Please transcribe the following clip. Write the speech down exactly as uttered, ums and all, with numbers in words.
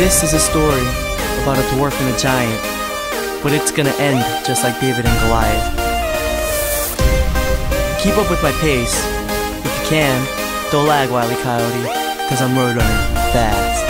This is a story about a dwarf and a giant, but it's gonna end just like David and Goliath. Keep up with my pace. If you can, don't lag, Wile E. Coyote, cause I'm road running fast.